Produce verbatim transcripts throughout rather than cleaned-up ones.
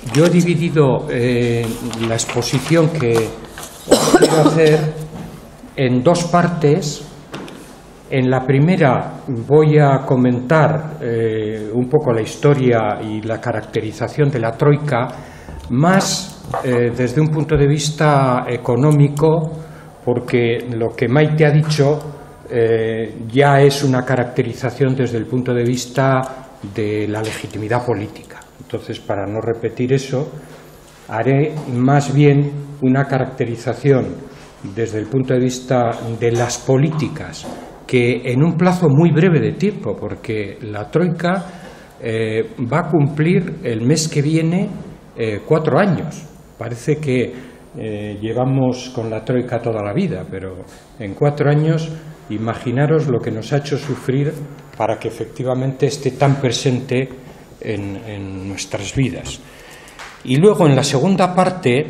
Yo he dividido eh, la exposición que os quiero hacer en dos partes. En la primera voy a comentar eh, un poco la historia y la caracterización de la Troika, más eh, desde un punto de vista económico, porque lo que Maite ha dicho eh, ya es una caracterización desde el punto de vista de la legitimidad política. Entonces, para no repetir eso, haré más bien una caracterización desde el punto de vista de las políticas, que en un plazo muy breve de tiempo, porque la Troika eh, va a cumplir el mes que viene eh, cuatro años. Parece que eh, llevamos con la Troika toda la vida, pero en cuatro años imaginaros lo que nos ha hecho sufrir para que efectivamente esté tan presente en, en nuestras vidas. Y luego, en la segunda parte,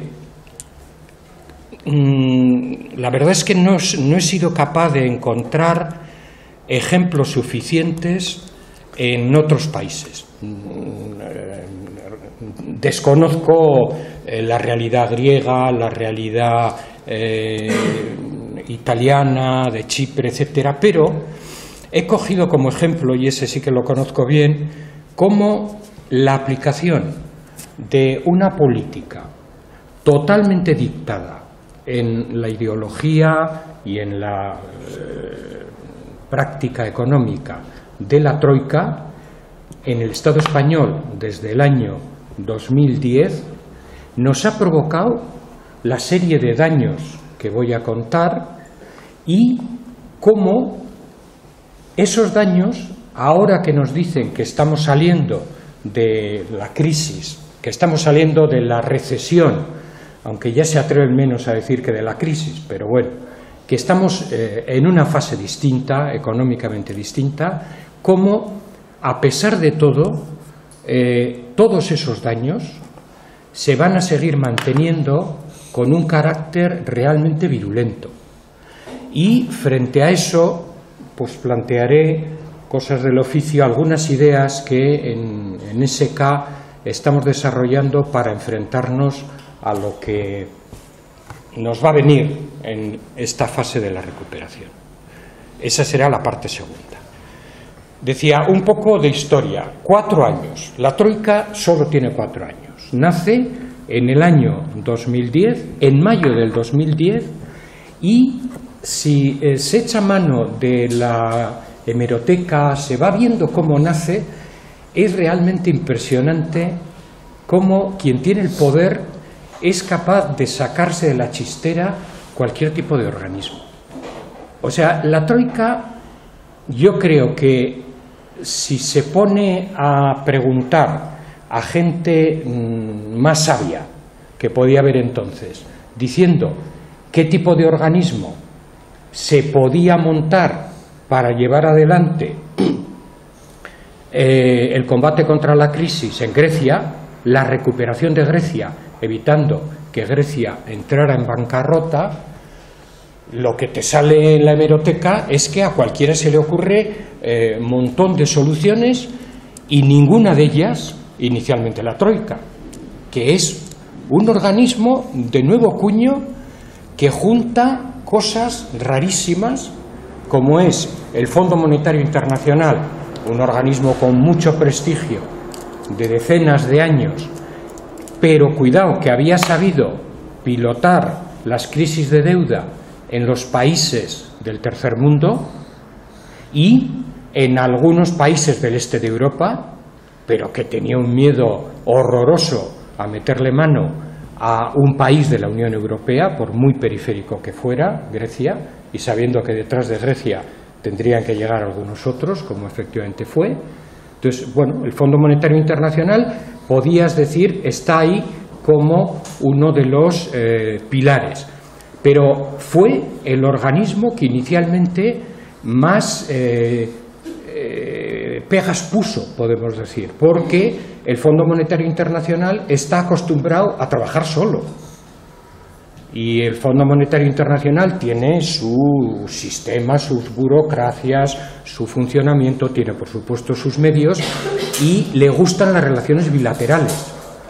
la verdad es que no, no he sido capaz de encontrar ejemplos suficientes en otros países. Desconozco la realidad griega, la realidad eh, italiana, de Chipre, etcétera, pero he cogido como ejemplo, y ese sí que lo conozco bien, cómo la aplicación de una política totalmente dictada en la ideología y en la eh, práctica económica de la Troika en el Estado español desde el año dos mil diez nos ha provocado la serie de daños que voy a contar y cómo esos daños, ahora que nos dicen que estamos saliendo de la crisis, que estamos saliendo de la recesión, aunque ya se atreven menos a decir que de la crisis, pero bueno, que estamos eh, en una fase distinta, económicamente distinta, cómo, a pesar de todo, eh, todos esos daños se van a seguir manteniendo con un carácter realmente virulento. Y frente a eso, pues plantearé cosas del oficio, algunas ideas que en, en S K estamos desarrollando para enfrentarnos a lo que nos va a venir en esta fase de la recuperación. Esa será la parte segunda. Decía un poco de historia. Cuatro años. La Troika solo tiene cuatro años. Nace en el año dos mil diez, en mayo del dos mil diez, y si eh, se echa mano de la hemeroteca, se va viendo cómo nace, es realmente impresionante cómo quien tiene el poder es capaz de sacarse de la chistera cualquier tipo de organismo. O sea, la Troika, yo creo que si se pone a preguntar a gente mmm, más sabia que podía haber entonces, diciendo qué tipo de organismo se podía montar para llevar adelante eh, el combate contra la crisis en Grecia, la recuperación de Grecia, evitando que Grecia entrara en bancarrota, lo que te sale en la hemeroteca es que a cualquiera se le ocurre eh, un montón de soluciones y ninguna de ellas, inicialmente la Troika, que es un organismo de nuevo cuño que junta cosas rarísimas, como es el Fondo Monetario Internacional, un organismo con mucho prestigio, de decenas de años, pero cuidado, que había sabido pilotar las crisis de deuda en los países del tercer mundo y en algunos países del este de Europa, pero que tenía un miedo horroroso a meterle mano a un país de la Unión Europea, por muy periférico que fuera, Grecia, y sabiendo que detrás de Grecia tendrían que llegar algunos otros, como efectivamente fue. Entonces, bueno, el Fondo Monetario Internacional, podías decir, está ahí como uno de los eh, pilares, pero fue el organismo que inicialmente más eh, eh, pegas puso, podemos decir, porque el Fondo Monetario Internacional está acostumbrado a trabajar solo. Y el Fondo Monetario Internacional tiene su sistema, sus burocracias, su funcionamiento, tiene por supuesto sus medios y le gustan las relaciones bilaterales.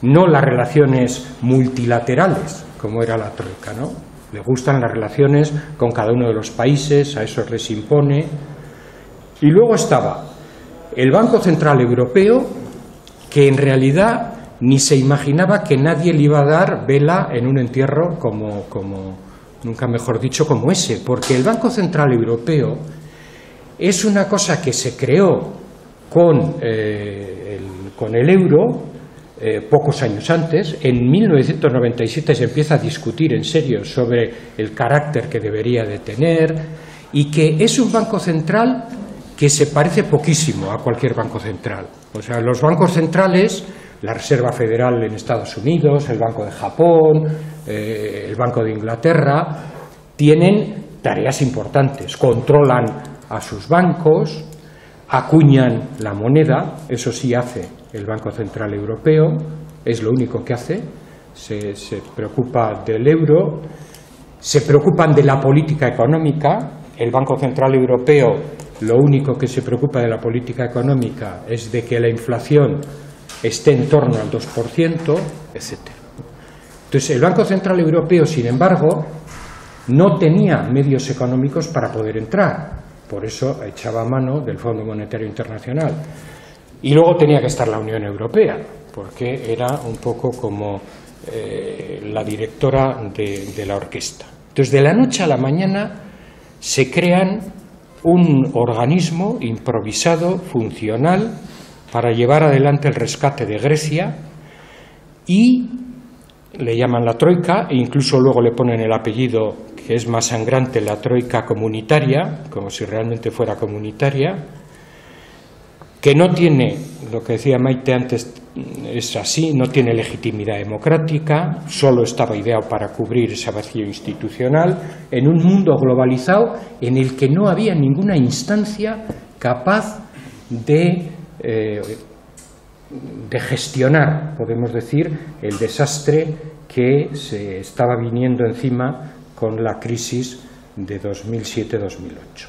no las relaciones multilaterales, como era la troika, ¿no? Le gustan las relaciones con cada uno de los países, a eso les impone. Y luego estaba el Banco Central Europeo, que en realidad ni se imaginaba que nadie le iba a dar vela en un entierro como, como nunca mejor dicho, como ese, porque el Banco Central Europeo es una cosa que se creó con, eh, el, con el euro eh, pocos años antes. En mil novecientos noventa y siete se empieza a discutir en serio sobre el carácter que debería de tener, y que es un banco central que se parece poquísimo a cualquier banco central. O sea, los bancos centrales, la Reserva Federal en Estados Unidos, el Banco de Japón, eh, el Banco de Inglaterra, tienen tareas importantes, controlan a sus bancos, acuñan la moneda, eso sí hace el Banco Central Europeo, es lo único que hace, se, se preocupa del euro, se preocupan de la política económica. El Banco Central Europeo lo único que se preocupa de la política económica es de que la inflación esté en torno al dos por ciento, etcétera. Entonces, el Banco Central Europeo, sin embargo, no tenía medios económicos para poder entrar, por eso echaba mano del Fondo Monetario Internacional. Y luego tenía que estar la Unión Europea, porque era un poco como eh, la directora de, de la orquesta. Entonces, de la noche a la mañana se crean un organismo improvisado, funcional, para llevar adelante el rescate de Grecia, y le llaman la troika, e incluso luego le ponen el apellido que es más sangrante, la troika comunitaria, como si realmente fuera comunitaria, que no tiene, lo que decía Maite antes, es así, no tiene legitimidad democrática, solo estaba ideado para cubrir ese vacío institucional en un mundo globalizado en el que no había ninguna instancia capaz de, eh, de gestionar, podemos decir, el desastre que se estaba viniendo encima con la crisis de dos mil siete dos mil ocho.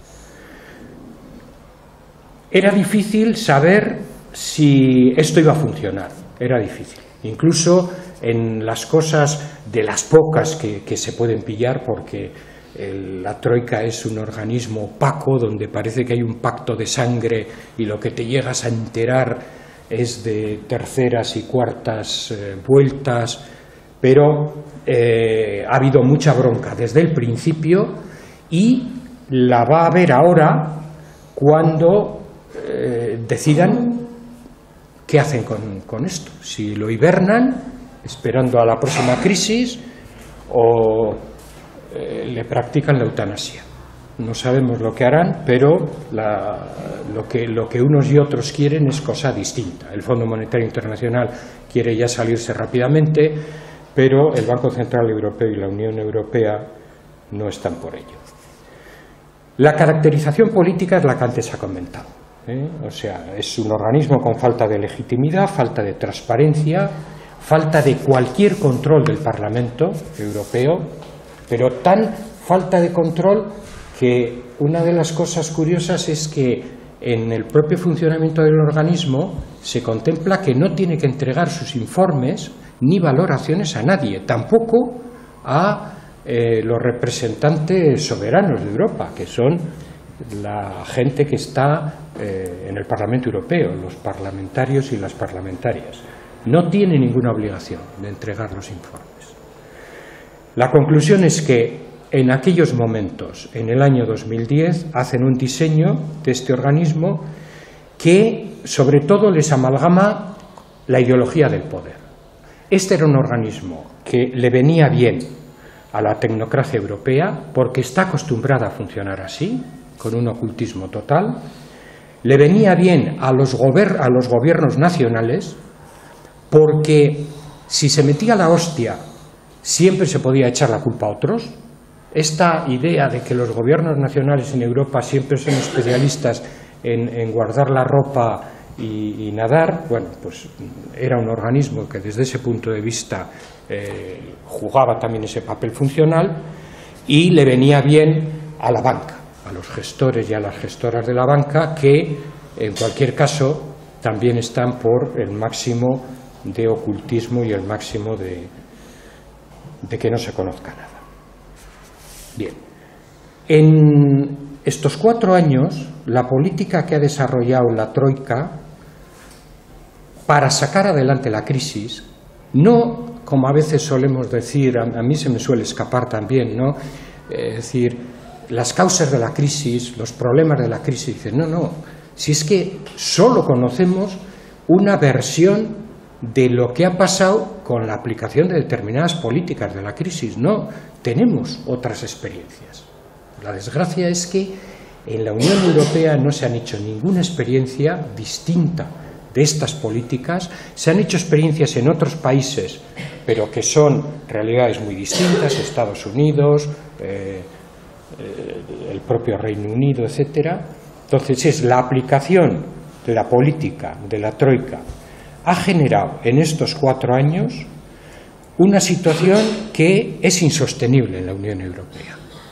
Era difícil saber si esto iba a funcionar, era difícil. Incluso en las cosas de las pocas que, que se pueden pillar, porque el, la troika es un organismo opaco donde parece que hay un pacto de sangre y lo que te llegas a enterar es de terceras y cuartas eh, vueltas, pero eh, ha habido mucha bronca desde el principio y la va a haber ahora cuando eh, decidan qué hacen con, con esto, si lo hibernan esperando a la próxima crisis o eh, le practican la eutanasia. No sabemos lo que harán, pero la, lo, que, lo que unos y otros quieren es cosa distinta. El Fondo Monetario Internacional quiere ya salirse rápidamente, pero el Banco Central Europeo y la Unión Europea no están por ello. La caracterización política es la que antes ha comentado, ¿eh? O sea, es un organismo con falta de legitimidad, falta de transparencia, falta de cualquier control del Parlamento Europeo, pero tan falta de control que una de las cosas curiosas es que en el propio funcionamiento del organismo se contempla que no tiene que entregar sus informes ni valoraciones a nadie, tampoco a eh, los representantes soberanos de Europa, que son la gente que está eh, en el Parlamento Europeo, los parlamentarios y las parlamentarias. No tiene ninguna obligación de entregar los informes. La conclusión es que en aquellos momentos, en el año dos mil diez, hacen un diseño de este organismo que, sobre todo, les amalgama la ideología del poder. Este era un organismo que le venía bien a la tecnocracia europea porque está acostumbrada a funcionar así, con un ocultismo total. Le venía bien a los, gober- a los gobiernos nacionales porque si se metía la hostia siempre se podía echar la culpa a otros. Esta idea de que los gobiernos nacionales en Europa siempre son especialistas en, en guardar la ropa y, y nadar, bueno, pues era un organismo que desde ese punto de vista eh, jugaba también ese papel funcional y le venía bien a la banca, a los gestores y a las gestoras de la banca, que en cualquier caso también están por el máximo de ocultismo y el máximo de, de que no se conozca nada. Bien, en estos cuatro años, la política que ha desarrollado la Troika para sacar adelante la crisis, no, como a veces solemos decir, a, a mí se me suele escapar también, ¿no? Es decir, las causas de la crisis, los problemas de la crisis, dicen, no, no, si es que solo conocemos una versión de lo que ha pasado con la aplicación de determinadas políticas de la crisis, no, tenemos otras experiencias. La desgracia es que en la Unión Europea no se han hecho ninguna experiencia distinta de estas políticas, se han hecho experiencias en otros países, pero que son realidades muy distintas, Estados Unidos, eh, el propio Reino Unido, etcétera. Entonces es la aplicación de la política de la Troika ha generado en estos cuatro años una situación que es insostenible en la Unión Europea.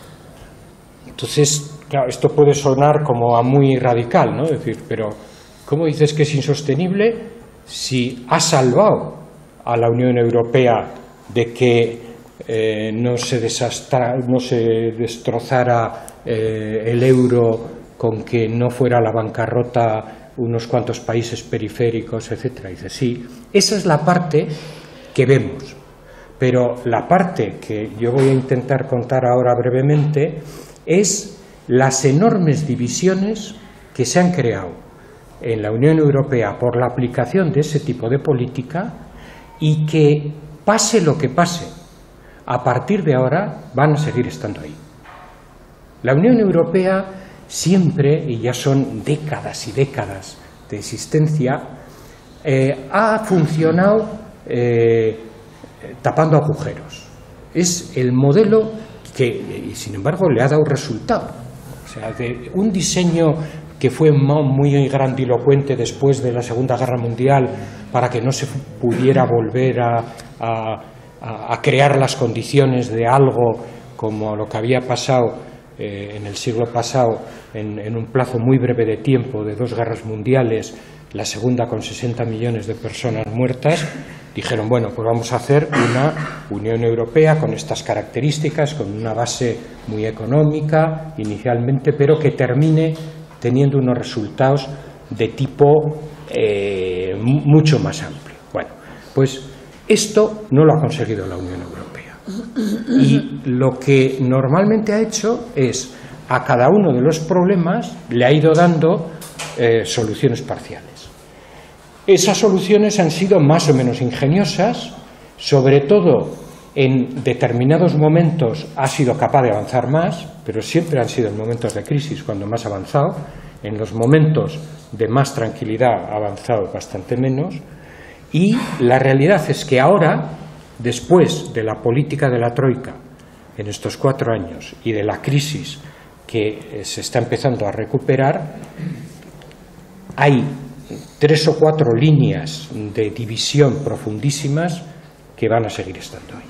Entonces, claro, esto puede sonar como a muy radical, ¿no? Es decir, pero ¿cómo dices que es insostenible si ha salvado a la Unión Europea de que eh, no se desastra, no se destrozara eh, el euro con que no fuera la bancarrota unos cuantos países periféricos, etcétera? Dice, sí, esa es la parte que vemos, pero la parte que yo voy a intentar contar ahora brevemente es las enormes divisiones que se han creado en la Unión Europea por la aplicación de ese tipo de política y que, pase lo que pase, a partir de ahora van a seguir estando ahí. La Unión Europea siempre, y ya son décadas y décadas de existencia, eh, ha funcionado eh, tapando agujeros. Es el modelo que, y sin embargo, le ha dado resultado. O sea, de un diseño que fue muy grandilocuente después de la Segunda Guerra Mundial para que no se pudiera volver a, a, a crear las condiciones de algo como lo que había pasado eh, en el siglo pasado en, en un plazo muy breve de tiempo, de dos guerras mundiales, la segunda con sesenta millones de personas muertas. Dijeron, bueno, pues vamos a hacer una Unión Europea con estas características, con una base muy económica inicialmente, pero que termine teniendo unos resultados de tipo eh, mucho más amplio. Bueno, pues esto no lo ha conseguido la Unión Europea. Y lo que normalmente ha hecho es, a cada uno de los problemas le ha ido dando eh, soluciones parciales. Esas soluciones han sido más o menos ingeniosas, sobre todo en determinados momentos ha sido capaz de avanzar más, pero siempre han sido en momentos de crisis cuando más ha avanzado. En los momentos de más tranquilidad ha avanzado bastante menos. Y la realidad es que ahora, después de la política de la Troika en estos cuatro años y de la crisis que se está empezando a recuperar, hay tres o cuatro líneas de división profundísimas que van a seguir estando ahí.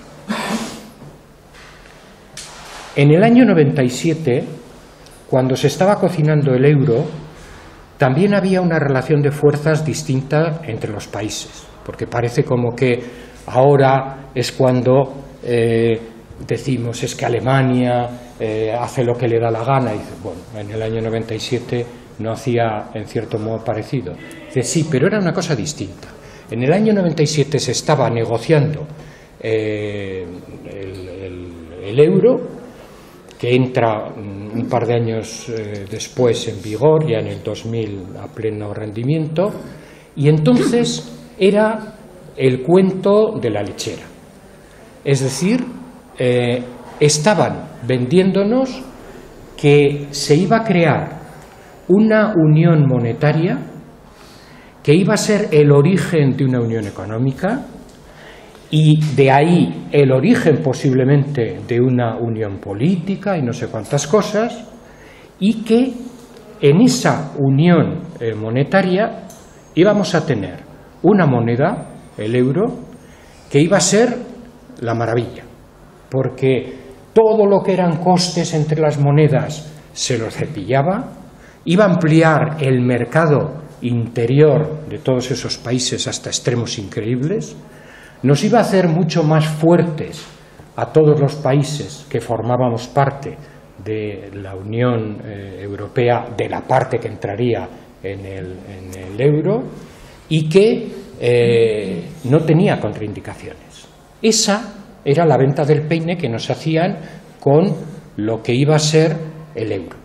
En el año noventa y siete, cuando se estaba cocinando el euro, también había una relación de fuerzas distinta entre los países, porque parece como que ahora es cuando eh, decimos es que Alemania eh, hace lo que le da la gana, y dice, bueno, en el año noventa y siete no hacía en cierto modo parecido. Dice, sí, pero era una cosa distinta. En el año noventa y siete se estaba negociando eh, el, el, el euro, que entra un par de años eh, después en vigor, ya en el dos mil a pleno rendimiento, y entonces era el cuento de la lechera. Es decir, eh, estaban vendiéndonos que se iba a crear una unión monetaria que iba a ser el origen de una unión económica y de ahí el origen posiblemente de una unión política y no sé cuántas cosas, y que en esa unión eh, monetaria íbamos a tener una moneda, el euro, que iba a ser la maravilla, porque todo lo que eran costes entre las monedas se los cepillaba, iba a ampliar el mercado interior de todos esos países hasta extremos increíbles, nos iba a hacer mucho más fuertes a todos los países que formábamos parte de la Unión eh, Europea, de la parte que entraría en el, en el euro, y que eh, no tenía contraindicaciones. Esa era la venta del peine que nos hacían con lo que iba a ser el euro.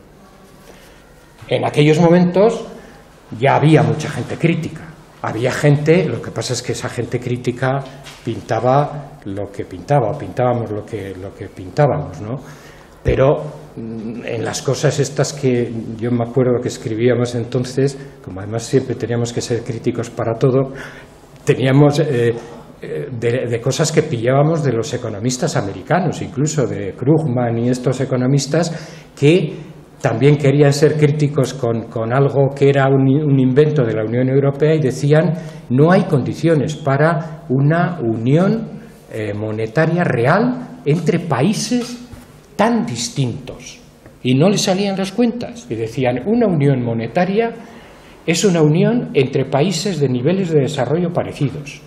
En aquellos momentos ya había mucha gente crítica. Había gente, lo que pasa es que esa gente crítica pintaba lo que pintaba, o pintábamos lo que, lo que pintábamos, ¿no? Pero en las cosas estas que yo me acuerdo que escribíamos entonces, como además siempre teníamos que ser críticos para todo, teníamos eh, de, de cosas que pillábamos de los economistas americanos, incluso de Krugman y estos economistas que también querían ser críticos con, con algo que era un, un invento de la Unión Europea y decían no hay condiciones para una unión eh, monetaria real entre países tan distintos. Y no les salían las cuentas. Y decían, una unión monetaria es una unión entre países de niveles de desarrollo parecidos.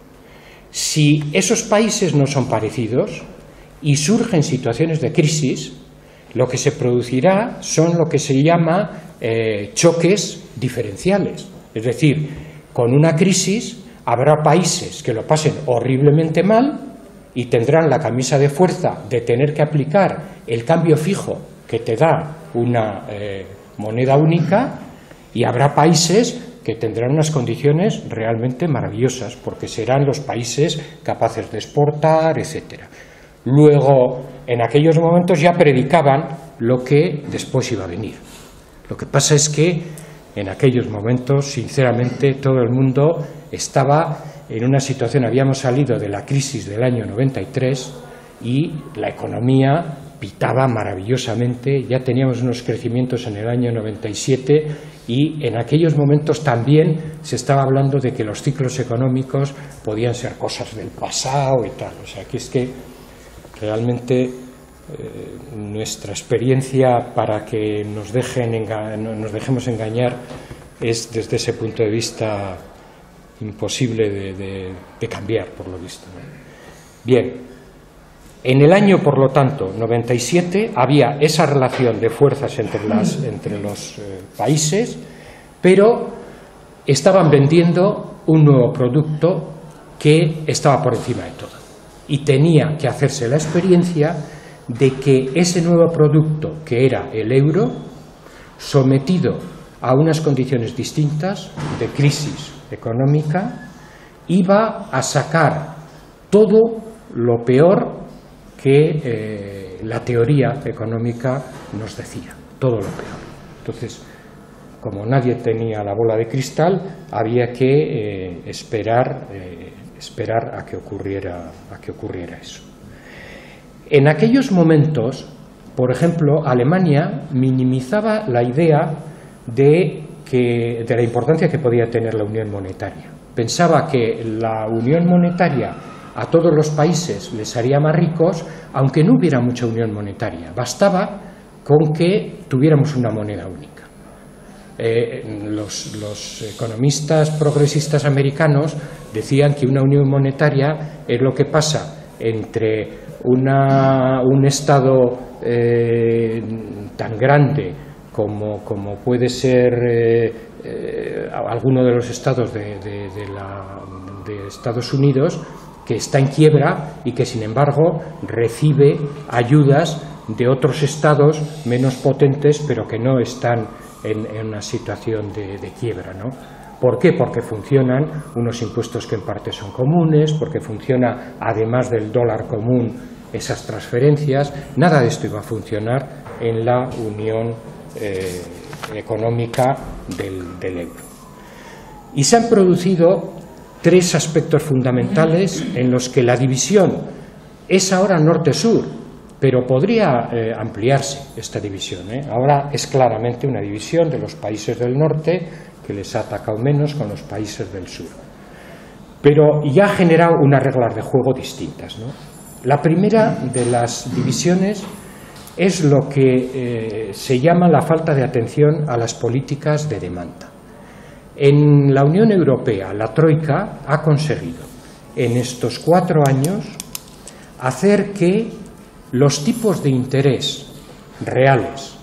Si esos países no son parecidos y surgen situaciones de crisis, lo que se producirá son lo que se llama eh, choques diferenciales. Es decir, con una crisis habrá países que lo pasen horriblemente mal y tendrán la camisa de fuerza de tener que aplicar el cambio fijo que te da una eh, moneda única, y habrá países que tendrán unas condiciones realmente maravillosas, porque serán los países capaces de exportar, etcétera. Luego, en aquellos momentos ya predicaban lo que después iba a venir. Lo que pasa es que en aquellos momentos, sinceramente, todo el mundo estaba en una situación, habíamos salido de la crisis del año noventa y tres y la economía pitaba maravillosamente, ya teníamos unos crecimientos en el año noventa y siete y en aquellos momentos también se estaba hablando de que los ciclos económicos podían ser cosas del pasado y tal. O sea, que es que realmente eh, nuestra experiencia para que nos, dejen enga- nos dejemos engañar es desde ese punto de vista imposible de, de, de cambiar, por lo visto, ¿no? Bien. En el año, por lo tanto, noventa y siete, había esa relación de fuerzas entre, las, entre los eh, países, pero estaban vendiendo un nuevo producto que estaba por encima de todo. Y tenía que hacerse la experiencia de que ese nuevo producto, que era el euro, sometido a unas condiciones distintas de crisis económica, iba a sacar todo lo peor que eh, la teoría económica nos decía, todo lo peor. Entonces, como nadie tenía la bola de cristal, había que eh, esperar, eh, esperar a que ocurriera, a que ocurriera eso. En aquellos momentos, por ejemplo, Alemania minimizaba la idea de, que, de la importancia que podía tener la unión monetaria. Pensaba que la unión monetaria a todos los países les haría más ricos, aunque no hubiera mucha unión monetaria. Bastaba con que tuviéramos una moneda única. Eh, los, los economistas progresistas americanos decían que una unión monetaria es lo que pasa entre una, un Estado eh, tan grande como, como puede ser eh, eh, alguno de los estados de, de, de, la, de Estados Unidos, que está en quiebra y que, sin embargo, recibe ayudas de otros estados menos potentes, pero que no están en, en una situación de, de quiebra, ¿no? ¿Por qué? Porque funcionan unos impuestos que en parte son comunes, porque funciona, además del dólar común, esas transferencias. Nada de esto iba a funcionar en la unión eh, económica del, del euro. Y se han producido tres aspectos fundamentales en los que la división es ahora norte-sur, pero podría eh, ampliarse esta división, ¿eh? Ahora es claramente una división de los países del norte, que les ha atacado menos, con los países del sur. Pero ya ha generado unas reglas de juego distintas, ¿no? La primera de las divisiones es lo que eh, se llama la falta de atención a las políticas de demanda. En la Unión Europea, la Troika ha conseguido en estos cuatro años hacer que los tipos de interés reales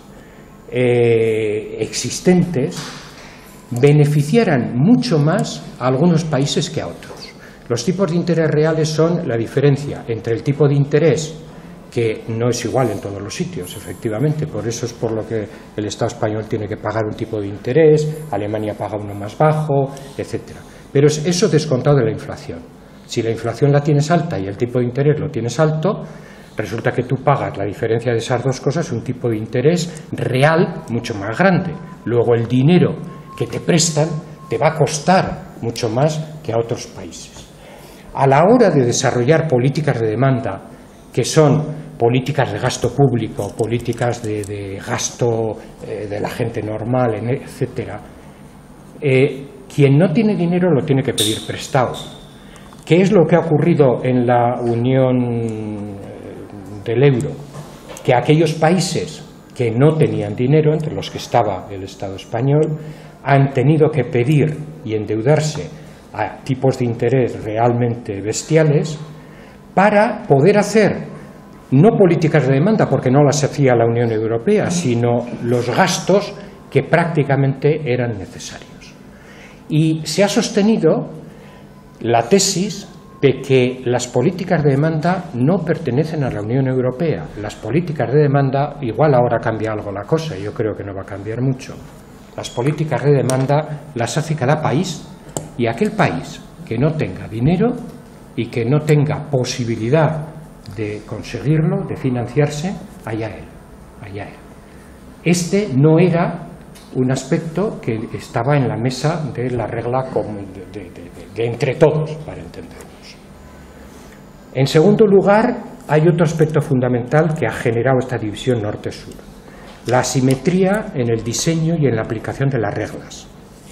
eh, existentes beneficiaran mucho más a algunos países que a otros. Los tipos de interés reales son la diferencia entre el tipo de interés, que no es igual en todos los sitios, efectivamente, por eso es por lo que el Estado español tiene que pagar un tipo de interés, Alemania paga uno más bajo, etcétera. Pero es eso descontado de la inflación. Si la inflación la tienes alta y el tipo de interés lo tienes alto, resulta que tú pagas la diferencia de esas dos cosas, un tipo de interés real mucho más grande. Luego el dinero que te prestan te va a costar mucho más que a otros países. A la hora de desarrollar políticas de demanda, que son políticas de gasto público, políticas de, de gasto eh, de la gente normal, etcétera, eh, quien no tiene dinero lo tiene que pedir prestado. ¿Qué es lo que ha ocurrido en la Unión del Euro? Que aquellos países que no tenían dinero, entre los que estaba el Estado español, han tenido que pedir y endeudarse a tipos de interés realmente bestiales para poder hacer no políticas de demanda, porque no las hacía la Unión Europea, sino los gastos que prácticamente eran necesarios. Y se ha sostenido la tesis de que las políticas de demanda no pertenecen a la Unión Europea. Las políticas de demanda, igual ahora cambia algo la cosa, yo creo que no va a cambiar mucho. Las políticas de demanda las hace cada país, y aquel país que no tenga dinero y que no tenga posibilidad de conseguirlo, de financiarse, allá él, allá él. Este no era un aspecto que estaba en la mesa de la regla común de, de, de, de entre todos, para entendernos. En segundo lugar, hay otro aspecto fundamental que ha generado esta división norte-sur: la asimetría en el diseño y en la aplicación de las reglas.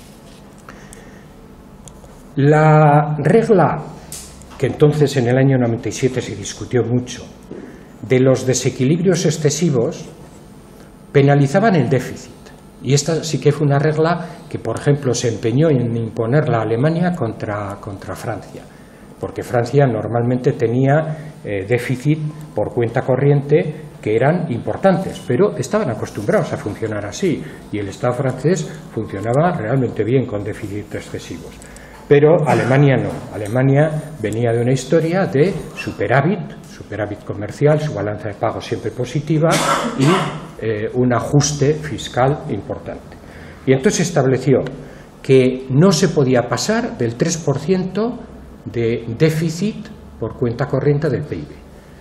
La regla que entonces en el año noventa y siete se discutió mucho, de los desequilibrios excesivos, penalizaban el déficit. Y esta sí que fue una regla que, por ejemplo, se empeñó en imponerla a Alemania contra, contra Francia, porque Francia normalmente tenía eh, déficit por cuenta corriente que eran importantes, pero estaban acostumbrados a funcionar así, y el Estado francés funcionaba realmente bien con déficits excesivos. Pero Alemania no. Alemania venía de una historia de superávit, superávit comercial, su balanza de pagos siempre positiva y eh, un ajuste fiscal importante. Y entonces se estableció que no se podía pasar del tres por ciento de déficit por cuenta corriente del P I B.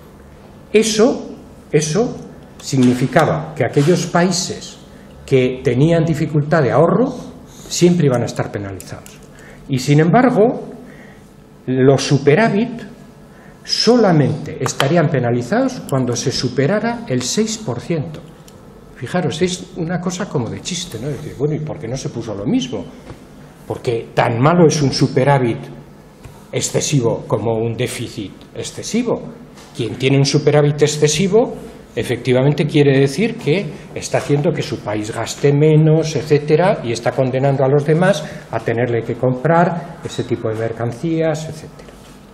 Eso, eso significaba que aquellos países que tenían dificultad de ahorro siempre iban a estar penalizados. Y sin embargo, los superávit solamente estarían penalizados cuando se superara el seis por ciento. Fijaros, es una cosa como de chiste, ¿no? Decir, bueno, ¿y por qué no se puso lo mismo? Porque tan malo es un superávit excesivo como un déficit excesivo. Quien tiene un superávit excesivo, efectivamente quiere decir que está haciendo que su país gaste menos, etcétera, y está condenando a los demás a tenerle que comprar ese tipo de mercancías, etcétera.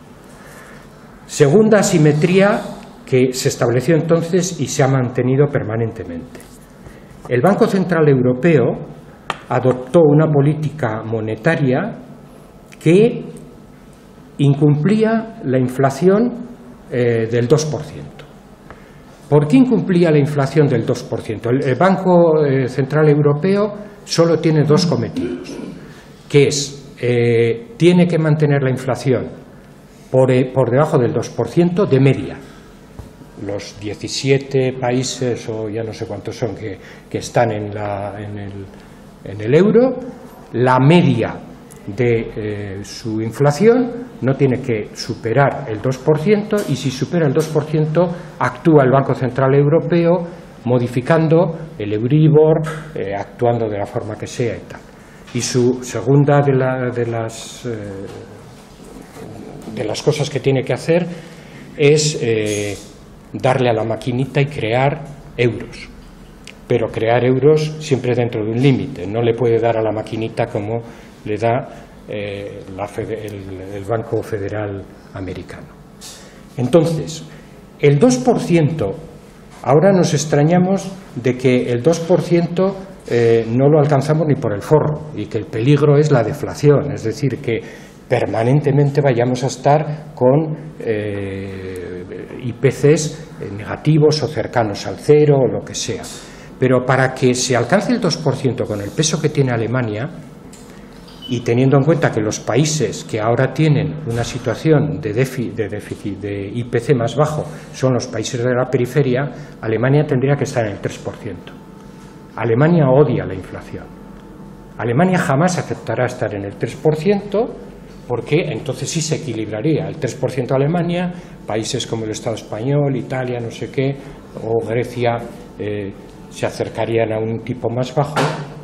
Segunda asimetría que se estableció entonces y se ha mantenido permanentemente. El Banco Central Europeo adoptó una política monetaria que incumplía la inflación eh, del dos por ciento. ¿Por qué incumplía la inflación del dos por ciento? El, el Banco eh, Central Europeo solo tiene dos cometidos, que es, eh, tiene que mantener la inflación por, eh, por debajo del dos por ciento de media. Los diecisiete países, o ya no sé cuántos son, que, que están en, la, en, el, en el euro, la media de eh, su inflación no tiene que superar el dos por ciento, y si supera el dos por ciento actúa el Banco Central Europeo modificando el Euribor, eh, actuando de la forma que sea y tal. Y su segunda de, la, de, las, eh, de las cosas que tiene que hacer es eh, darle a la maquinita y crear euros. Pero crear euros siempre dentro de un límite. No le puede dar a la maquinita como le da eh, la, el, el Banco Federal Americano. Entonces, el dos por ciento, ahora nos extrañamos de que el dos por ciento eh, no lo alcanzamos ni por el forro y que el peligro es la deflación, es decir, que permanentemente vayamos a estar con eh, I P Cs negativos o cercanos al cero o lo que sea. Pero para que se alcance el dos por ciento con el peso que tiene Alemania, y teniendo en cuenta que los países que ahora tienen una situación de déficit, de déficit de I P C más bajo son los países de la periferia, Alemania tendría que estar en el tres por ciento. Alemania odia la inflación. Alemania jamás aceptará estar en el tres por ciento porque entonces sí se equilibraría. El tres por ciento Alemania, países como el Estado español, Italia, no sé qué, o Grecia eh, se acercarían a un tipo más bajo.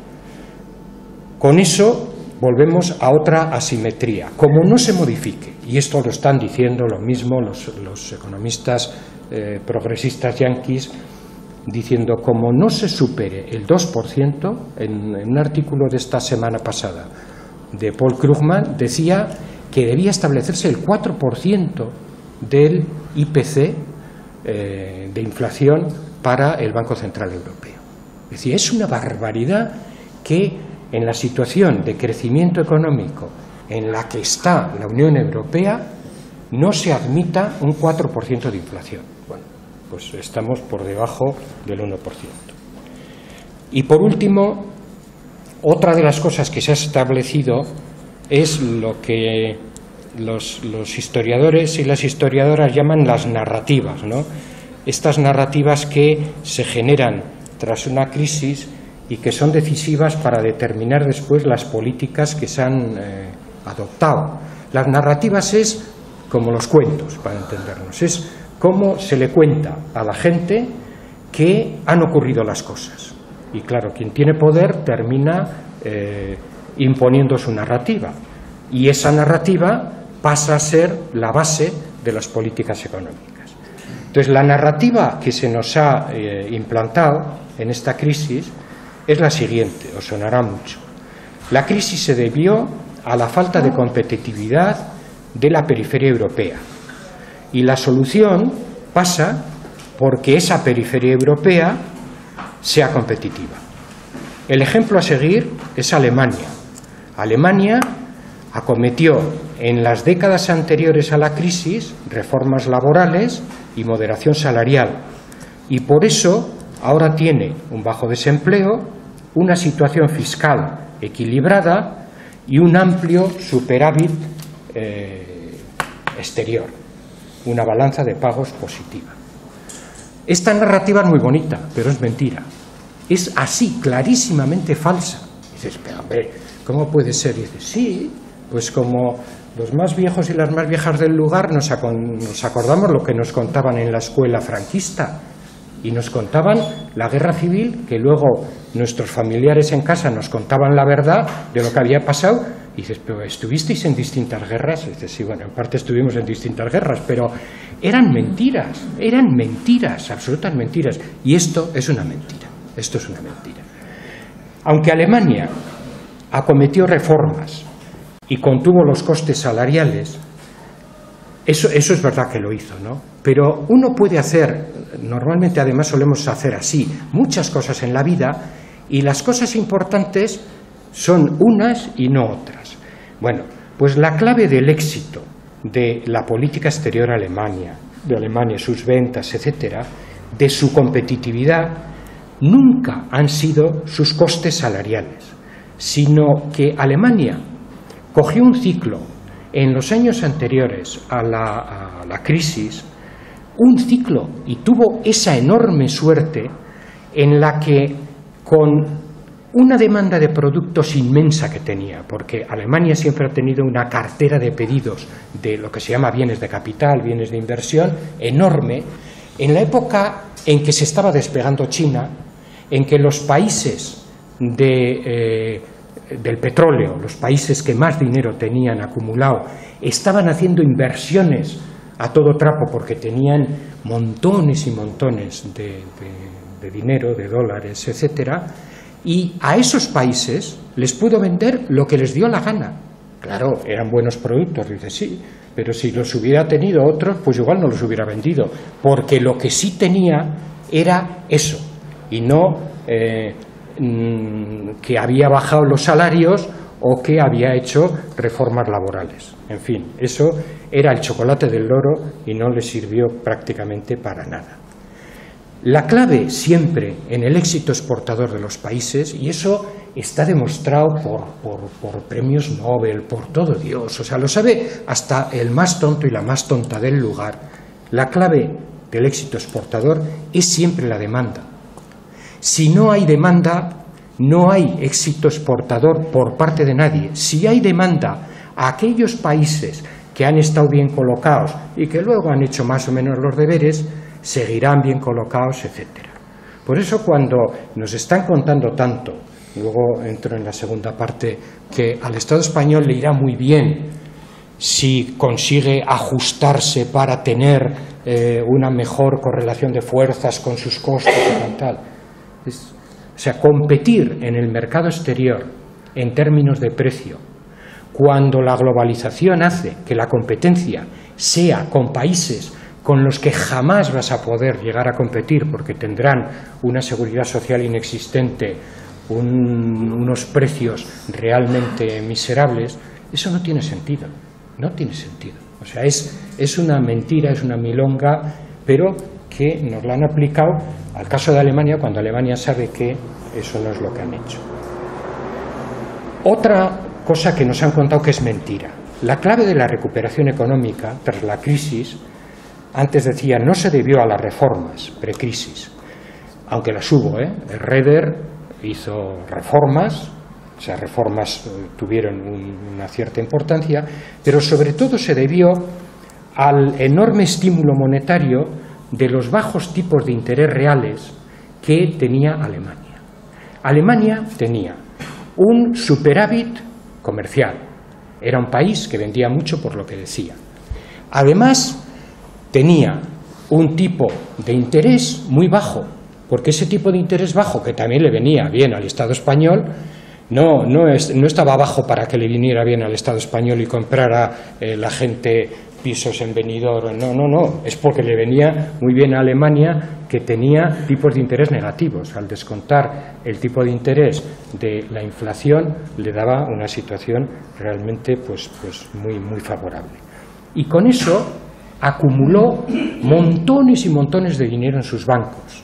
Con eso volvemos a otra asimetría. Como no se modifique, y esto lo están diciendo lo mismo los, los economistas eh, progresistas yanquis, diciendo como no se supere el dos por ciento, en, en un artículo de esta semana pasada de Paul Krugman decía que debía establecerse el cuatro por ciento del I P C eh, de inflación para el Banco Central Europeo. Es decir, es una barbaridad que en la situación de crecimiento económico en la que está la Unión Europea no se admita un cuatro por ciento de inflación. Bueno, pues estamos por debajo del uno por ciento. Y por último, otra de las cosas que se ha establecido es lo que los, los historiadores y las historiadoras llaman las narrativas, ¿no? Estas narrativas que se generan tras una crisis y que son decisivas para determinar después las políticas que se han eh, adoptado. Las narrativas es como los cuentos, para entendernos, es cómo se le cuenta a la gente que han ocurrido las cosas. Y claro, quien tiene poder termina eh, imponiendo su narrativa. Y esa narrativa pasa a ser la base de las políticas económicas. Entonces, la narrativa que se nos ha eh, implantado en esta crisis es la siguiente, os sonará mucho. La crisis se debió a la falta de competitividad de la periferia europea y la solución pasa porque esa periferia europea sea competitiva. El ejemplo a seguir es Alemania. Alemania acometió en las décadas anteriores a la crisis reformas laborales y moderación salarial y por eso ahora tiene un bajo desempleo, una situación fiscal equilibrada y un amplio superávit eh, exterior, una balanza de pagos positiva. Esta narrativa es muy bonita, pero es mentira. Es así, clarísimamente falsa. Y dices, pero hombre, ¿cómo puede ser? Y dices, sí, pues como los más viejos y las más viejas del lugar nos, nos acordamos lo que nos contaban en la escuela franquista. Y nos contaban la guerra civil, que luego nuestros familiares en casa nos contaban la verdad de lo que había pasado. Y dices, ¿pero estuvisteis en distintas guerras? Y dices, sí, bueno, en parte estuvimos en distintas guerras, pero eran mentiras, eran mentiras, absolutas mentiras. Y esto es una mentira, esto es una mentira. Aunque Alemania acometió reformas y contuvo los costes salariales, Eso, eso es verdad que lo hizo, ¿no? Pero uno puede hacer, normalmente además solemos hacer así, muchas cosas en la vida y las cosas importantes son unas y no otras. Bueno, pues la clave del éxito de la política exterior Alemania, de Alemania, sus ventas, etcétera, de su competitividad, nunca han sido sus costes salariales, sino que Alemania cogió un ciclo en los años anteriores a la, a la crisis, un ciclo, y tuvo esa enorme suerte en la que con una demanda de productos inmensa que tenía, porque Alemania siempre ha tenido una cartera de pedidos de lo que se llama bienes de capital, bienes de inversión, enorme, en la época en que se estaba despegando China, en que los países de... Eh, del petróleo, los países que más dinero tenían acumulado, estaban haciendo inversiones a todo trapo porque tenían montones y montones de, de, de dinero, de dólares, etcétera. y a esos países les pudo vender lo que les dio la gana. Claro, eran buenos productos, dice sí, pero si los hubiera tenido otros, pues igual no los hubiera vendido, porque lo que sí tenía era eso, y no eh, que había bajado los salarios o que había hecho reformas laborales. En fin, eso era el chocolate del loro y no le sirvió prácticamente para nada. La clave siempre en el éxito exportador de los países, y eso está demostrado por, por, por premios Nobel, por todo Dios, o sea, lo sabe hasta el más tonto y la más tonta del lugar, la clave del éxito exportador es siempre la demanda. Si no hay demanda, no hay éxito exportador por parte de nadie. Si hay demanda a aquellos países que han estado bien colocados y que luego han hecho más o menos los deberes, seguirán bien colocados, etcétera. Por eso cuando nos están contando tanto, luego entro en la segunda parte, que al Estado español le irá muy bien si consigue ajustarse para tener eh, una mejor correlación de fuerzas con sus costos y tal. Es, o sea, competir en el mercado exterior en términos de precio, cuando la globalización hace que la competencia sea con países con los que jamás vas a poder llegar a competir porque tendrán una seguridad social inexistente, un, unos precios realmente miserables, eso no tiene sentido, no tiene sentido. O sea, es, es una mentira, es una milonga, pero que nos la han aplicado al caso de Alemania cuando Alemania sabe que eso no es lo que han hecho. Otra cosa que nos han contado que es mentira. La clave de la recuperación económica tras la crisis, antes decía, no se debió a las reformas precrisis, aunque las hubo, ¿eh? Reder hizo reformas, o sea, reformas eh, tuvieron un, una cierta importancia, pero sobre todo se debió al enorme estímulo monetario de los bajos tipos de interés reales que tenía Alemania. Alemania tenía un superávit comercial, era un país que vendía mucho por lo que decía. Además, tenía un tipo de interés muy bajo, porque ese tipo de interés bajo, que también le venía bien al Estado español, no, no, es, no estaba bajo para que le viniera bien al Estado español y comprara eh, la gente pisos en Benidorm, no, no, no, es porque le venía muy bien a Alemania, que tenía tipos de interés negativos. Al descontar el tipo de interés de la inflación, le daba una situación realmente pues, pues muy, muy favorable. Y con eso acumuló montones y montones de dinero en sus bancos.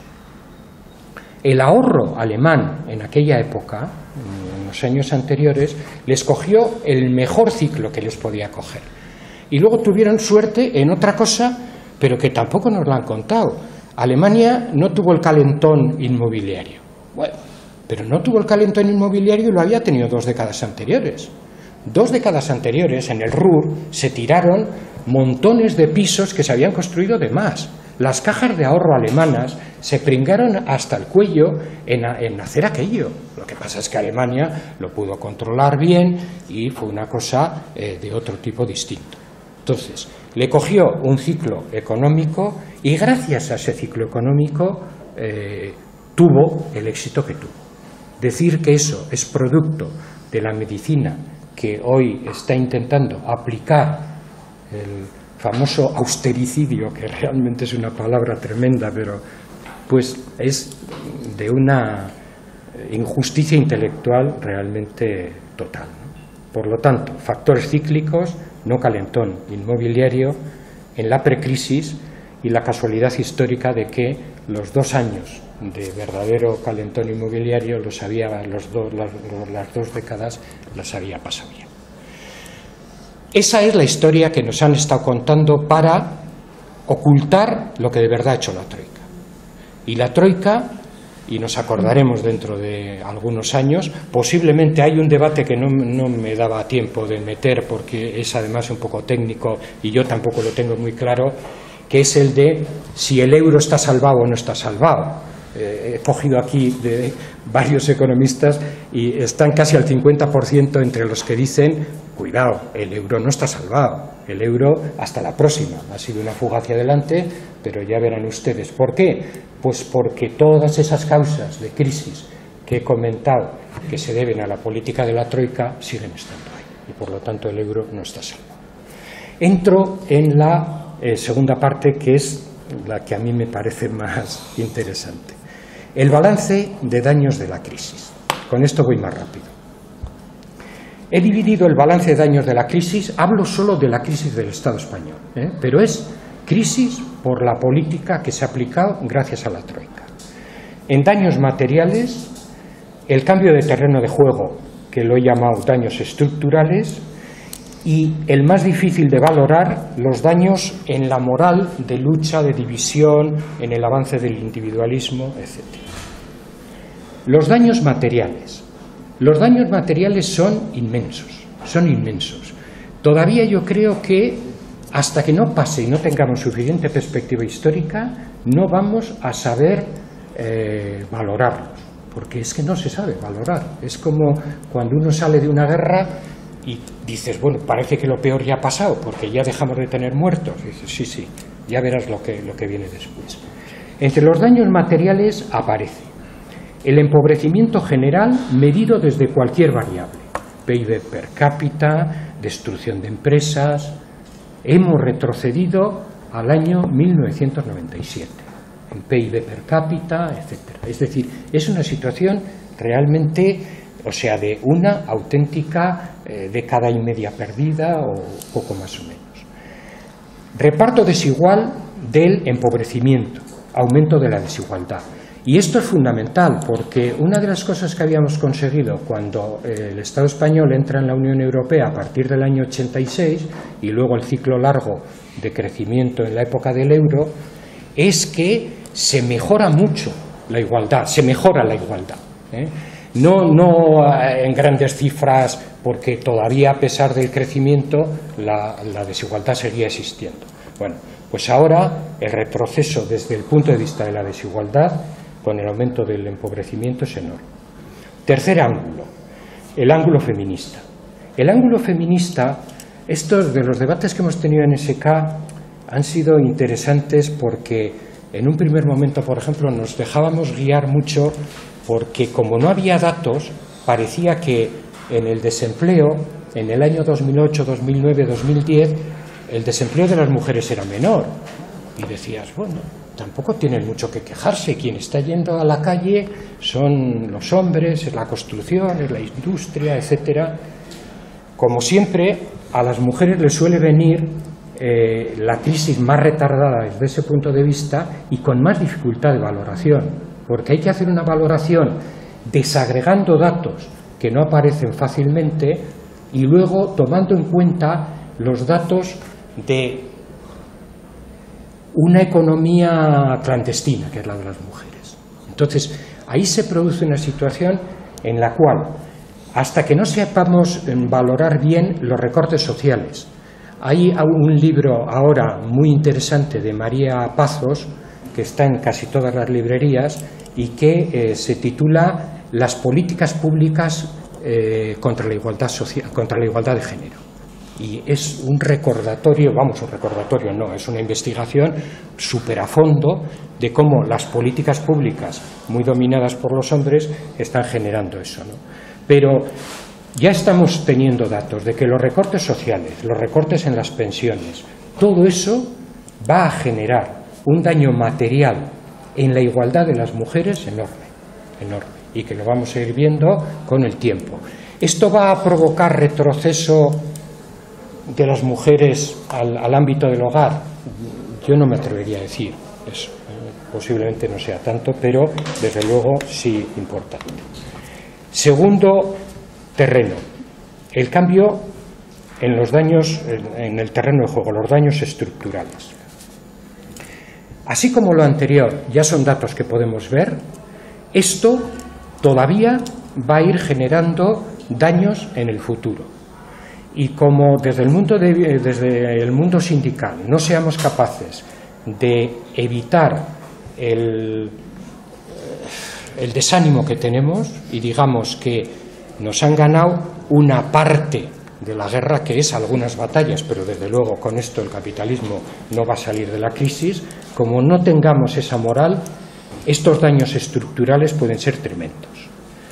El ahorro alemán en aquella época, en los años anteriores, les cogió el mejor ciclo que les podía coger. Y luego tuvieron suerte en otra cosa, pero que tampoco nos lo han contado. Alemania no tuvo el calentón inmobiliario. Bueno, pero no tuvo el calentón inmobiliario y lo había tenido dos décadas anteriores. Dos décadas anteriores, en el Ruhr, se tiraron montones de pisos que se habían construido de más. Las cajas de ahorro alemanas se pringaron hasta el cuello en, en hacer aquello. Lo que pasa es que Alemania lo pudo controlar bien y fue una cosa eh, de otro tipo distinto. Entonces, le cogió un ciclo económico y gracias a ese ciclo económico eh, tuvo el éxito que tuvo. Decir que eso es producto de la medicina que hoy está intentando aplicar el famoso austericidio, que realmente es una palabra tremenda, pero pues es de una injusticia intelectual realmente total, ¿no? Por lo tanto, factores cíclicos, no calentón inmobiliario en la precrisis y la casualidad histórica de que los dos años de verdadero calentón inmobiliario los había, los do, las, las dos décadas las había pasado bien. Esa es la historia que nos han estado contando para ocultar lo que de verdad ha hecho la Troika. Y la Troika, y nos acordaremos dentro de algunos años, posiblemente hay un debate que no, no me daba tiempo de meter porque es además un poco técnico y yo tampoco lo tengo muy claro, que es el de si el euro está salvado o no está salvado. Eh, he cogido aquí de varios economistas y están casi al cincuenta por ciento entre los que dicen cuidado, el euro no está salvado, el euro hasta la próxima, ha sido una fuga hacia adelante, pero ya verán ustedes. ¿Por qué? Pues porque todas esas causas de crisis que he comentado que se deben a la política de la Troika siguen estando ahí y por lo tanto el euro no está salvo. Entro en la eh, segunda parte, que es la que a mí me parece más interesante. El balance de daños de la crisis. Con esto voy más rápido. He dividido el balance de daños de la crisis, hablo solo de la crisis del Estado español, ¿eh? pero es crisis por la política que se ha aplicado gracias a la Troika. En daños materiales, el cambio de terreno de juego, que lo he llamado daños estructurales, y el más difícil de valorar, los daños en la moral de lucha, de división, en el avance del individualismo, etcétera. Los daños materiales. Los daños materiales son inmensos, son inmensos. Todavía yo creo que hasta que no pase y no tengamos suficiente perspectiva histórica, no vamos a saber eh, valorarlos, porque es que no se sabe valorar. Es como cuando uno sale de una guerra y dices, bueno, parece que lo peor ya ha pasado, porque ya dejamos de tener muertos. Y dices, sí, sí, ya verás lo que, lo que viene después. Entre los daños materiales aparece el empobrecimiento general medido desde cualquier variable, P I B per cápita, destrucción de empresas. Hemos retrocedido al año mil novecientos noventa y siete, en P I B per cápita, etcétera. Es decir, es una situación realmente, o sea, de una auténtica eh, década y media perdida o poco más o menos. Reparto desigual del empobrecimiento, aumento de la desigualdad. Y esto es fundamental porque una de las cosas que habíamos conseguido cuando el Estado español entra en la Unión Europea a partir del año ochenta y seis y luego el ciclo largo de crecimiento en la época del euro es que se mejora mucho la igualdad, se mejora la igualdad, ¿eh? No, no en grandes cifras, porque todavía a pesar del crecimiento la, la desigualdad seguía existiendo. Bueno, pues ahora el retroceso desde el punto de vista de la desigualdad con el aumento del empobrecimiento es enorme. Tercer ángulo, el ángulo feminista. El ángulo feminista, estos de los debates que hemos tenido en S K han sido interesantes porque en un primer momento, por ejemplo, nos dejábamos guiar mucho porque como no había datos, parecía que en el desempleo, en el año dos mil ocho, dos mil nueve, dos mil diez, el desempleo de las mujeres era menor. Y decías, bueno, tampoco tienen mucho que quejarse. Quien está yendo a la calle son los hombres, es la construcción, es la industria, etcétera. Como siempre, a las mujeres les suele venir eh, la crisis más retardada desde ese punto de vista y con más dificultad de valoración, porque hay que hacer una valoración desagregando datos que no aparecen fácilmente y luego tomando en cuenta los datos de una economía clandestina, que es la de las mujeres. Entonces, ahí se produce una situación en la cual, hasta que no sepamos valorar bien los recortes sociales, hay un libro ahora muy interesante de María Pazos, que está en casi todas las librerías, y que eh, se titula Las políticas públicas eh, contra la igualdad social, contra la igualdad de género. Y es un recordatorio, vamos, un recordatorio no, es una investigación súper a fondo de cómo las políticas públicas, muy dominadas por los hombres, están generando eso, ¿no? Pero ya estamos teniendo datos de que los recortes sociales, los recortes en las pensiones, todo eso va a generar un daño material en la igualdad de las mujeres enorme, enorme, y que lo vamos a ir viendo con el tiempo. Esto va a provocar retroceso de las mujeres al, al ámbito del hogar. Yo no me atrevería a decir eso, posiblemente no sea tanto, pero desde luego sí importante. Segundo terreno, el cambio en los daños, en el terreno de juego, los daños estructurales. Así como lo anterior ya son datos que podemos ver, esto todavía va a ir generando daños en el futuro. Y como desde el mundo, de, desde el mundo sindical no seamos capaces de evitar el, el desánimo que tenemos y digamos que nos han ganado una parte de la guerra, que es algunas batallas, pero desde luego con esto el capitalismo no va a salir de la crisis, como no tengamos esa moral, estos daños estructurales pueden ser tremendos.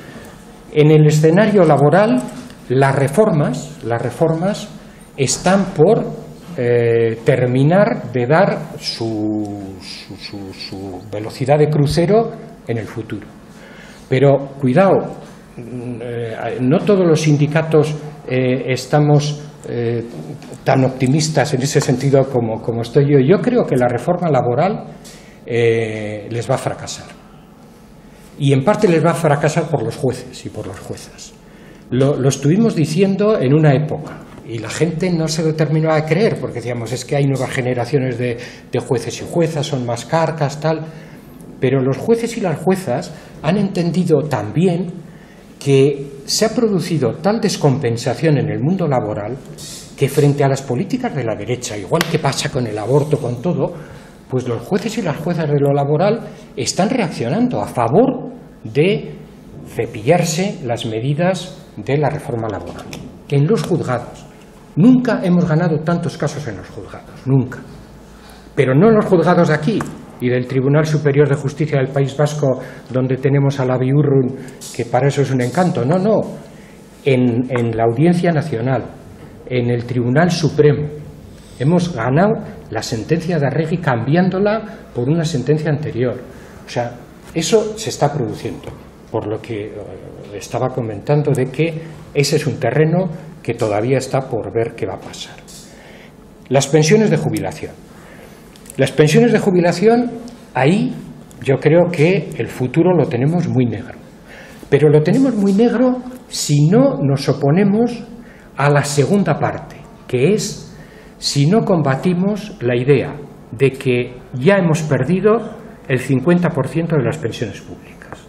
En el escenario laboral, las reformas, las reformas están por eh, terminar de dar su, su, su, su velocidad de crucero en el futuro. Pero, cuidado, eh, no todos los sindicatos eh, estamos eh, tan optimistas en ese sentido como, como estoy yo. Yo creo que la reforma laboral eh, les va a fracasar. Y en parte les va a fracasar por los jueces y por las juezas. Lo, lo estuvimos diciendo en una época y la gente no se lo terminó de creer porque decíamos, es que hay nuevas generaciones de, de jueces y juezas, son más carcas, tal. Pero los jueces y las juezas han entendido también que se ha producido tal descompensación en el mundo laboral que frente a las políticas de la derecha, igual que pasa con el aborto, con todo, pues los jueces y las juezas de lo laboral están reaccionando a favor de cepillarse las medidas de la reforma laboral. En los juzgados. Nunca hemos ganado tantos casos en los juzgados, nunca. Pero no en los juzgados de aquí y del Tribunal Superior de Justicia del País Vasco, donde tenemos a la Biurrun, que para eso es un encanto. No, no. En, en la Audiencia Nacional, en el Tribunal Supremo, hemos ganado la sentencia de Arregui cambiándola por una sentencia anterior. O sea, eso se está produciendo, por lo que estaba comentando de que ese es un terreno que todavía está por ver qué va a pasar. Las pensiones de jubilación. Las pensiones de jubilación, ahí yo creo que el futuro lo tenemos muy negro. Pero lo tenemos muy negro si no nos oponemos a la segunda parte, que es si no combatimos la idea de que ya hemos perdido el cincuenta por ciento de las pensiones públicas.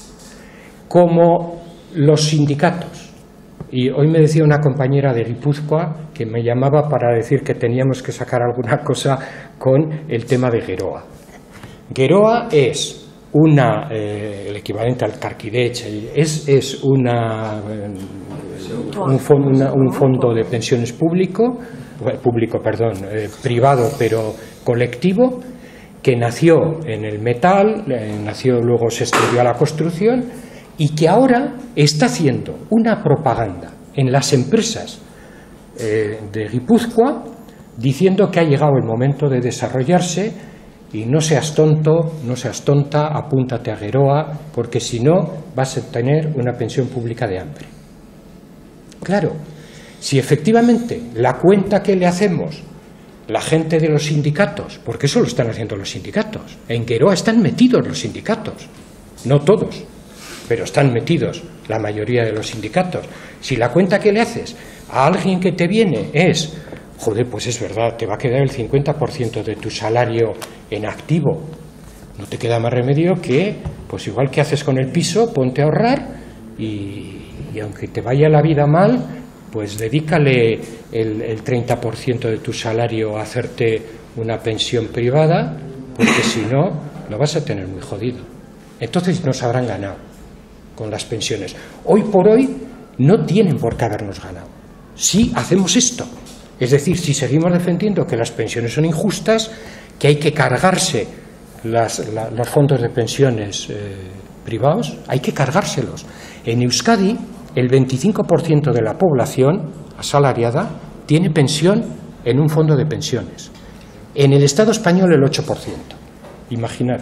Como los sindicatos, y hoy me decía una compañera de Guipúzcoa que me llamaba para decir que teníamos que sacar alguna cosa con el tema de Geroa. Geroa es una, eh, el equivalente al Carquidech, es, es una, eh, un, fondo, una, un fondo de pensiones público, público, perdón, eh, privado pero colectivo, que nació en el metal, eh, nació luego se extendió a la construcción y que ahora está haciendo una propaganda en las empresas eh, de Guipúzcoa diciendo que ha llegado el momento de desarrollarse y no seas tonto, no seas tonta, apúntate a Geroa, porque si no vas a tener una pensión pública de hambre. Claro, si efectivamente la cuenta que le hacemos la gente de los sindicatos, porque eso lo están haciendo los sindicatos, en Geroa están metidos los sindicatos, no todos, pero están metidos la mayoría de los sindicatos. Si la cuenta que le haces a alguien que te viene es, joder, pues es verdad, te va a quedar el cincuenta por ciento de tu salario en activo, no te queda más remedio que, pues igual que haces con el piso, ponte a ahorrar y, y aunque te vaya la vida mal, pues dedícale el, el treinta por ciento de tu salario a hacerte una pensión privada, porque si no, lo vas a tener muy jodido. Entonces nos habrán ganado con las pensiones. Hoy por hoy no tienen por qué habernos ganado. Si hacemos esto, es decir, si seguimos defendiendo que las pensiones son injustas, que hay que cargarse las, la, los fondos de pensiones eh, privados, hay que cargárselos. En Euskadi, el veinticinco por ciento de la población asalariada tiene pensión en un fondo de pensiones. En el Estado español el ocho por ciento. Imaginaros.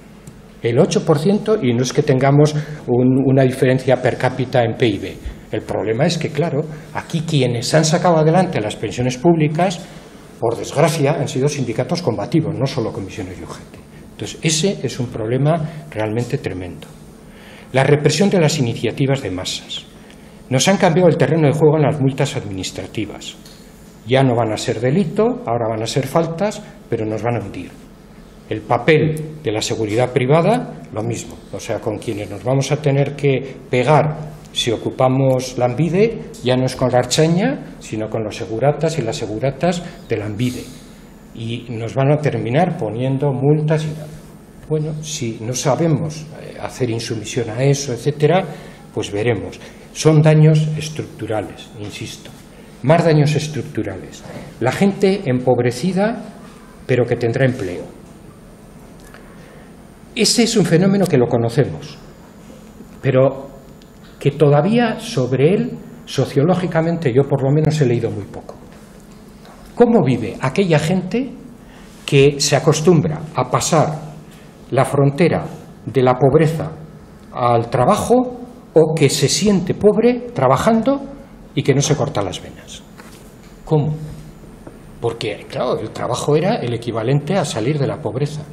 El ocho por ciento, y no es que tengamos un, una diferencia per cápita en P I B. El problema es que, claro, aquí quienes han sacado adelante las pensiones públicas, por desgracia, han sido sindicatos combativos, no solo comisiones y U G T. Entonces, ese es un problema realmente tremendo. La represión de las iniciativas de masas. Nos han cambiado el terreno de juego en las multas administrativas. Ya no van a ser delito, ahora van a ser faltas, pero nos van a hundir. El papel de la seguridad privada, lo mismo. O sea, con quienes nos vamos a tener que pegar si ocupamos Lanbide, ya no es con la Ertzaintza, sino con los seguratas y las seguratas de Lanbide. Y nos van a terminar poniendo multas y nada. Bueno, si no sabemos hacer insumisión a eso, etcétera, pues veremos. Son daños estructurales, insisto. Más daños estructurales. La gente empobrecida, pero que tendrá empleo. Ese es un fenómeno que lo conocemos, pero que todavía sobre él, sociológicamente, yo por lo menos he leído muy poco. ¿Cómo vive aquella gente que se acostumbra a pasar la frontera de la pobreza al trabajo, o que se siente pobre trabajando y que no se corta las venas? ¿Cómo? Porque, claro, el trabajo era el equivalente a salir de la pobreza.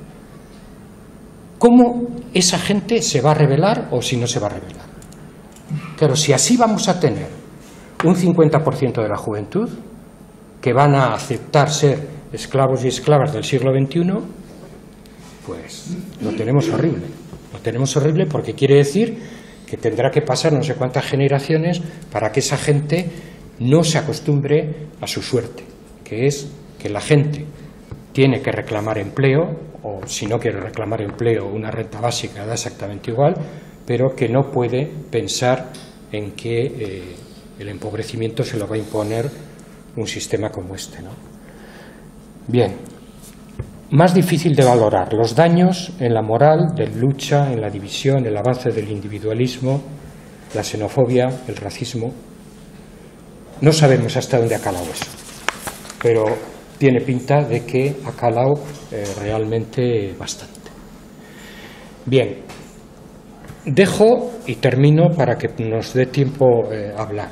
¿Cómo esa gente se va a rebelar o si no se va a rebelar? Claro, si así vamos a tener un cincuenta por ciento de la juventud que van a aceptar ser esclavos y esclavas del siglo veintiuno, pues lo tenemos horrible. Lo tenemos horrible porque quiere decir que tendrá que pasar no sé cuántas generaciones para que esa gente no se acostumbre a su suerte, que es que la gente tiene que reclamar empleo, o si no quiere reclamar empleo, una renta básica da exactamente igual, pero que no puede pensar en que eh, el empobrecimiento se lo va a imponer un sistema como este, ¿no? Bien, más difícil de valorar los daños en la moral, de lucha, en la división, el avance del individualismo, la xenofobia, el racismo. No sabemos hasta dónde ha calado eso, pero tiene pinta de que ha calado eh, realmente bastante. Bien, dejo y termino para que nos dé tiempo eh, a hablar.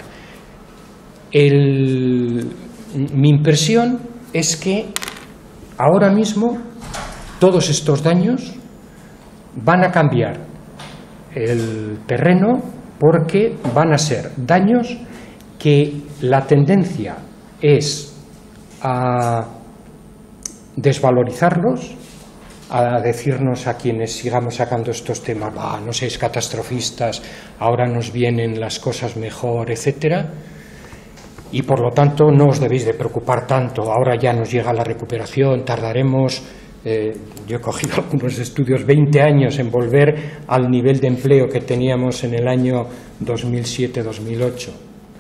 El, mi impresión es que ahora mismo todos estos daños van a cambiar el terreno porque van a ser daños que la tendencia es a desvalorizarlos, a decirnos a quienes sigamos sacando estos temas, bah, no seáis catastrofistas, ahora nos vienen las cosas mejor, etcétera, y por lo tanto no os debéis de preocupar tanto, ahora ya nos llega la recuperación, tardaremos, eh, yo he cogido algunos estudios, veinte años en volver al nivel de empleo que teníamos en el año dos mil siete dos mil ocho.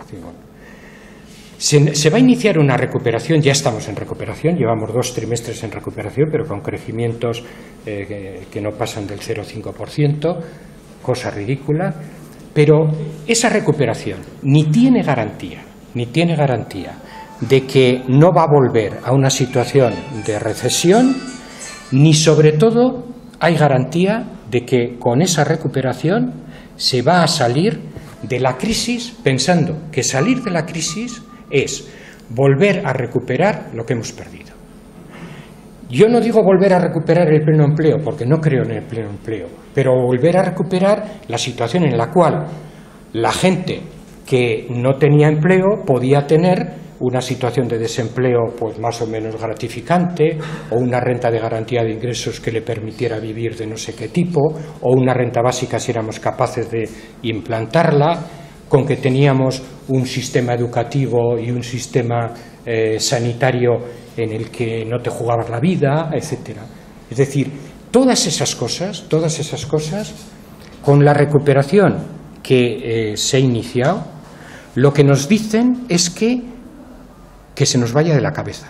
Se, se va a iniciar una recuperación, ya estamos en recuperación, llevamos dos trimestres en recuperación, pero con crecimientos eh, que, que no pasan del cero coma cinco por ciento, cosa ridícula, pero esa recuperación ni tiene garantía, ni tiene garantía de que no va a volver a una situación de recesión, ni sobre todo hay garantía de que con esa recuperación se va a salir de la crisis pensando que salir de la crisis es volver a recuperar lo que hemos perdido. Yo no digo volver a recuperar el pleno empleo, porque no creo en el pleno empleo, pero volver a recuperar la situación en la cual la gente que no tenía empleo podía tener una situación de desempleo pues más o menos gratificante, o una renta de garantía de ingresos que le permitiera vivir de no sé qué tipo, o una renta básica si éramos capaces de implantarla, con que teníamos un sistema educativo y un sistema eh, sanitario en el que no te jugabas la vida, etcétera. Es decir, todas esas cosas, todas esas cosas, con la recuperación que eh, se ha iniciado, lo que nos dicen es que, que se nos vaya de la cabeza.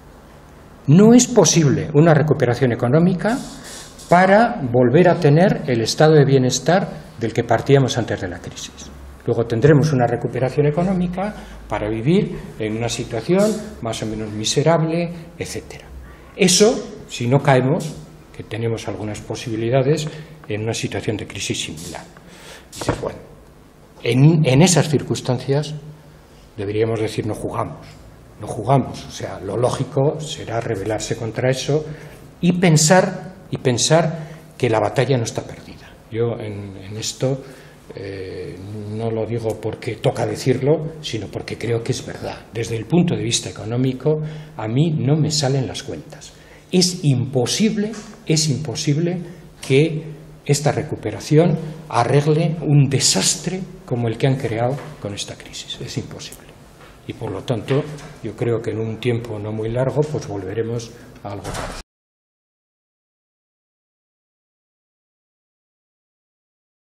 No es posible una recuperación económica para volver a tener el estado de bienestar del que partíamos antes de la crisis. Luego tendremos una recuperación económica para vivir en una situación más o menos miserable, etcétera. Eso, si no caemos, que tenemos algunas posibilidades, en una situación de crisis similar. Dices, bueno, en, en esas circunstancias deberíamos decir no jugamos, no jugamos. O sea, lo lógico será rebelarse contra eso y pensar, y pensar que la batalla no está perdida. Yo en, en esto... Eh, no lo digo porque toca decirlo, sino porque creo que es verdad. Desde el punto de vista económico, a mí no me salen las cuentas. Es imposible, es imposible que esta recuperación arregle un desastre como el que han creado con esta crisis. Es imposible. Y por lo tanto, yo creo que en un tiempo no muy largo, pues volveremos a algo parecido.